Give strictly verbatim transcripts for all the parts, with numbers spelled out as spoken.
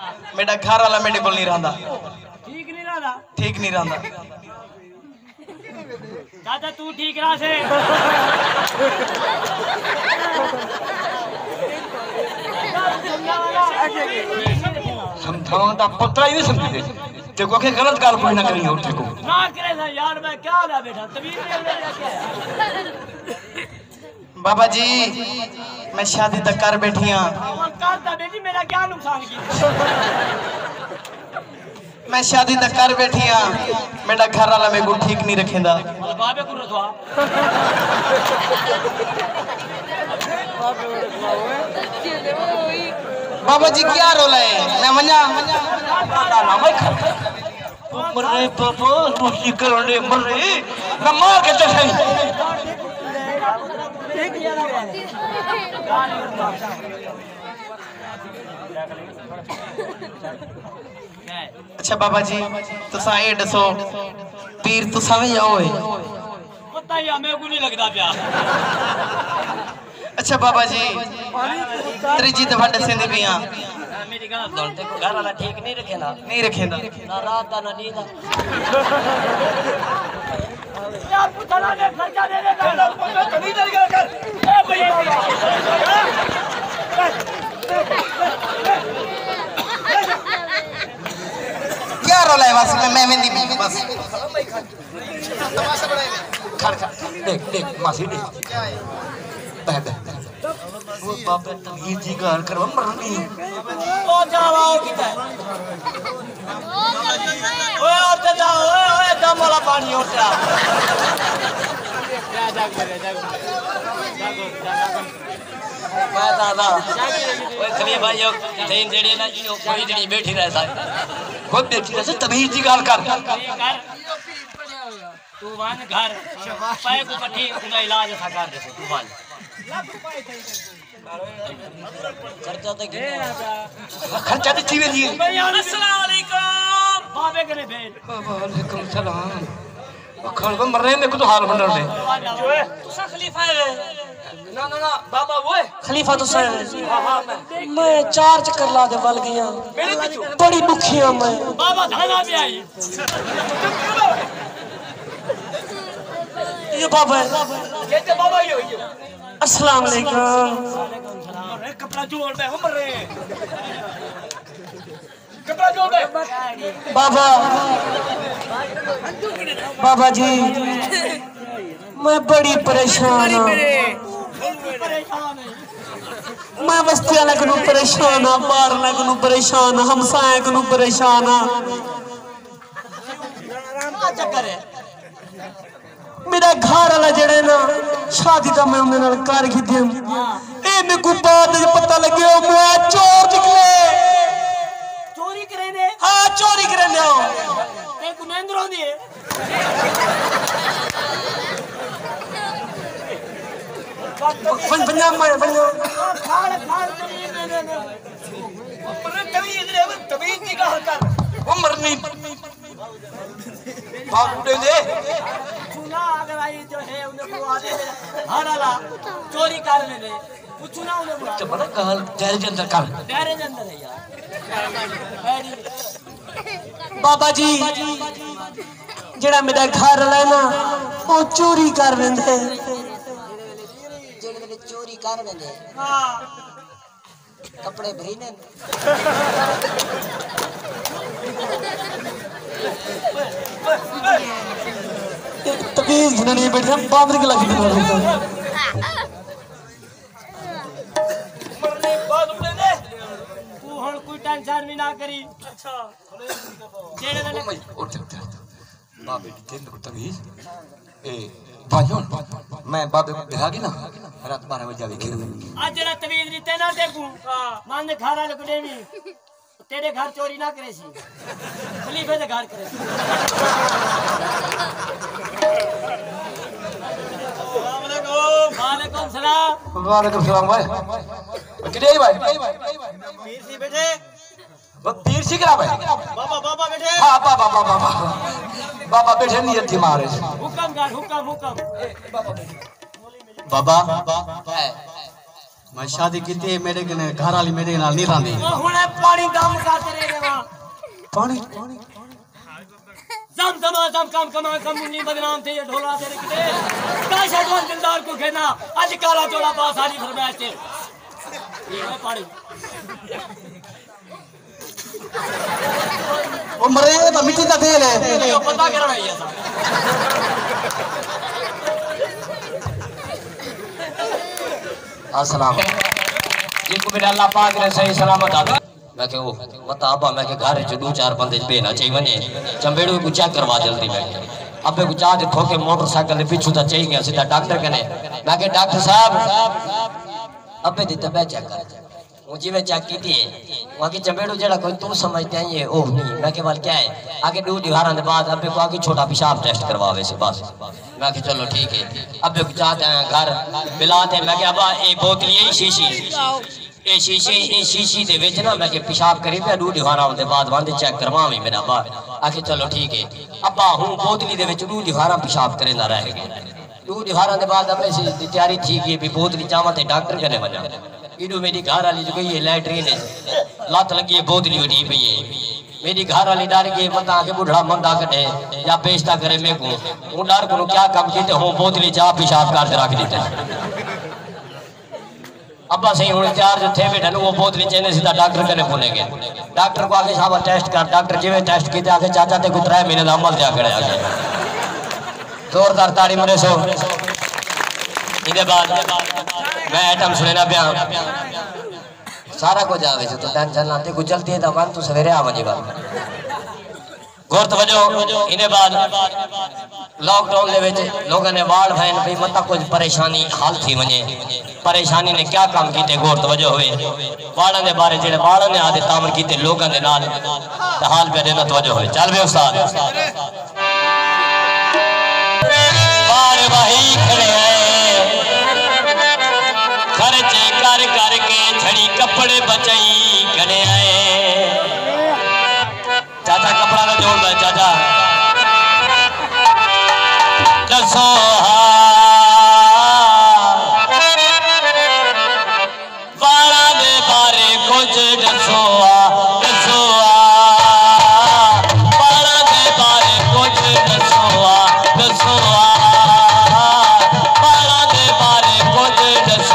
मेरा घर वाला मेरे को नहीं रहा। ठीक नहीं रहा? ठीक नहीं रहा। दादा तू ठीक रहा से समझाता पता ही नहीं समझते देखो के गलत गाल कोई ना करी हो देखो ना करे था यार मैं क्या ना बेटा तबीयत में क्या बाबा जी मैं शादी तक कर बैठी हां और करता बेटी मेरा क्या नुकसान किया मैं शादी तक कर बैठी हां मेरा घर वाला मेरे को ठीक नहीं रखेंदा बाबे को रखवा बाबा जी क्या रोला है मैं मन्या ना मैं मर रहे बाबा रोटी करने मर रहे ना मार के तो सही अच्छा बाबा जी तुसा ये दसो पीर तुसा में जाओ पता ही हमें को नहीं लगता प्यार अच्छा बाबा जी त्रिजी दफा दसेंदे पिया मेरी गाल सुन देखो घर वाला ठीक नहीं रखेना नहीं रखेंदा ना रात दा ना नींद यार पुछना ने खर्चा दे दे कर कभी डर गया कर ए भाई क्या रोला है बस मैं मेहंदी भी बस तमाशा बड़ा है खड़ खड़ देख देख मासी देख क्या है बैठ बैठ वो बाप ने तमीज जी गाल करवा मरनी ओ जाओ किधर ओए और ते जाओ ओए ओए दम वाला पानी उठा जा जा करे जा जागो जागो मैं दादा ओए खली भाई तीन जेड़ी ना इनो कोई जेड़ी बैठी रह सा खुद बैठी रह तमीज जी गाल कर तू वन घर पाए को पट्टी उनका इलाज था कर दे तू वन खर्चा तो कितना खर्चा तो चीवे जी अस्सलाम वालेकुम बाबे करे भेल वालेकुम सलाम अखल को मर रहे ने को तो हाल बन रहे तुसा खलीफा है ना ना ना बाबा वो है खलीफा तुसा हां हां मैं मैं चार चक्कर ला दे वल गया बड़ी भूखिया मैं बाबा खाना भी आई ये बाबा ये तो बाबा ही हो अस्सलाम वालेकुम अरे कपड़ा जोड़ दे हम रे कपड़ा जोड़ दे बाबा बाबा जी मैं बड़ी परेशान हूं मैं बस्ती वाले को परेशान हां बाहर वाले को परेशान हां हमसाए को परेशान हां क्या चक्कर है मेरा घर वाला जड़े ना शादी का मैं उन्हें नाल कर खिदी ए मेरे को बाद में पता लगे ओ मैं चोर निकले चोरी करे ने हां चोरी करे ने ते को नींद रोंदी है फन फन्ना मैं फन्ना खाड़ खाड़ तमीज दे दे अपने तमीज रे तमीज की कहा कर वो मरनी बाप दे दे सुना अगर आई जो है उन्हें बुला दे हाड़ाला चोरी कर ले दे कुछ ना उन्हें बुला तो बड़ा गाल डेरे के अंदर कर डेरे के अंदर है यार बाबा जी जेड़ा मेरा घर वाला है ना वो चोरी कर लेंदे जेड़े चोरी कर लेंदे हां कपड़े भरी ने तमीज नहीं बैठा बाबर के लगी मरने बाद उड़े दे तू हण कोई टेंशन भी ना करी अच्छा जेड़े ने उठ उठ बाबे की तेंद को तमीज ए भाइयों मैं बाबे को बिहा की ना रात बारह बजे जावे खेल आज जेड़ा तमीज नी ते ना देखू हां मान दे घर वाले को देवी तेरे घर चोरी ना करे सी खलीफे दे घर करे अस्सलाम वालेकुम वालेकुम सलाम वालेकुम सलाम भाई किधर भाई पीर सी बैठे वो पीर सी करा भाई बाबा बाबा बैठे हां बाबा बाबा बाबा बाबा बैठे नहीं थी मारे हुक्म कर हुक्म हुक्म बाबा मैं शादी की थी मेरे कने घर वाली मेरे नाल नहीं रहंदी हुणे पानी दम खाते रहे वहां पानी जम जमा जम कम कमा कम मुन्नी बदनाम थे ये ढोला तेरे किते काशा को दिलदार को कहना आज काला चोला पास सारी फरमाइश के ये है पानी ओ मरे तो मिट्टी दा तेल है ये पता करना है ऐसा अस्सलाम जिनको मेरा अल्लाह पाक ने सही सलामत आ मैं के ओ मत आबा मैं के घर च दो चार बंदे बेना चाहिए वने चंबेड़ू को चेक करवा जल्दी मैं अबे को चाह देखो के मोटरसाइकिल के पीछे तो चाहिए गया सीधा डॉक्टर कने मैं के डॉक्टर साहब अबे दी तबे चेक कर मुझे में चेक की थी वहां की चंबेड़ू जेड़ा कोई तू समझते हैं ये ओह नहीं मैं के वाल क्या है आगे दो दीवारां के बाद अबे को आगे छोटा पेशाब टेस्ट करवावे से बस मैं के चलो ठीक है अबे को चाहते हैं घर बिलाते मैं के अबा ए बोतल यही शीशी ए शीशे ए शीशी दे विच ना मैं के पेशाब करी पे दो दीवारां के बाद वांदे चेक करवावे मेरा बा आके चलो ठीक है अब्बा हूं बोतली दे विच दो दीवारां पेशाब करेंदा रह गया दो दीवारां के बाद अबे से तैयारी थी कि भी बोतली चावा ते डॉक्टर कने वजा इडू मेरी घर वाली जो गई है लैट्रीन लत लगी है बोतली उठी पई है मेरी घर वाली डर गई मत आके बुढ़ा मंदा कटे या पेशता करे मेरे को वो डर को क्या काम कीते हो बोतली चाह पेशाब कर रख दीते अब्बा सही हुए चार जो थे बेटा वो बोतली चेने सीधा डॉक्टर कने फोने गए डॉक्टर को आगे साहब टेस्ट कर डॉक्टर जिवे टेस्ट कीते आगे चाचा ते को त्रै महीने दा अमल दिया करे आगे जोरदार ताड़ी मरे सो इधे बाद मैं आइटम सुने ना पिया सारा कुछ आवे तो टेंशन लाते कुछ जल्दी है वन तू सवेरे आ वजे बात गौर तवज्जो इने बाद लॉकडाउन दे विच लोगों ने वाल फैन पे मत कुछ परेशानी हाल थी वने परेशानी ने क्या काम कीते गौर तवज्जो होए वालों दे बारे जेड़े वालों ने आदे तामर कीते लोगों दे नाल ते हाल पे देना तवज्जो होए चल बे उस्ताद बार वही खड़े खर्चे कर कर के छड़ी कपड़े बचाई करे आए चाचा कपड़ा ना जोड़ दे चाचा दसो बारा दे बारे कुछ दसो दसो बारा दे बारे कुछ दसो दसो बारा दे बारे कुछ दसो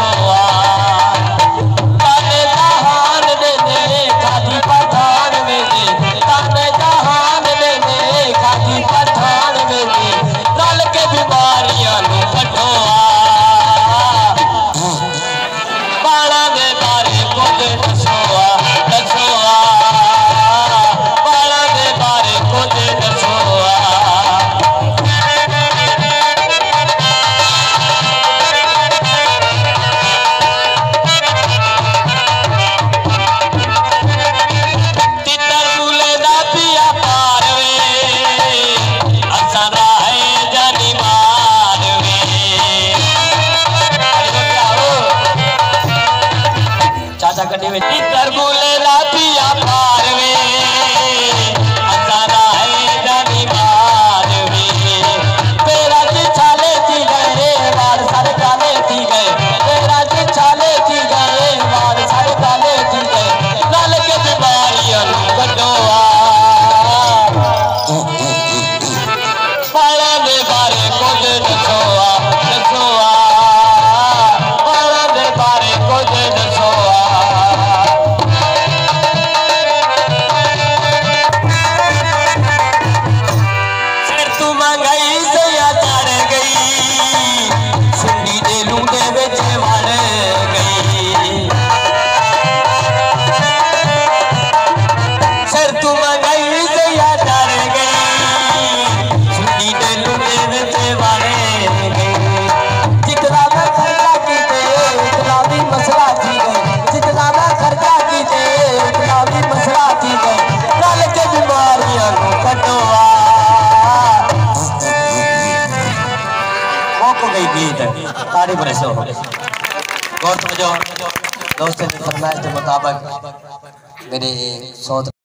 दोस्तों की फरमाइश के मुताबिक मेरे सौ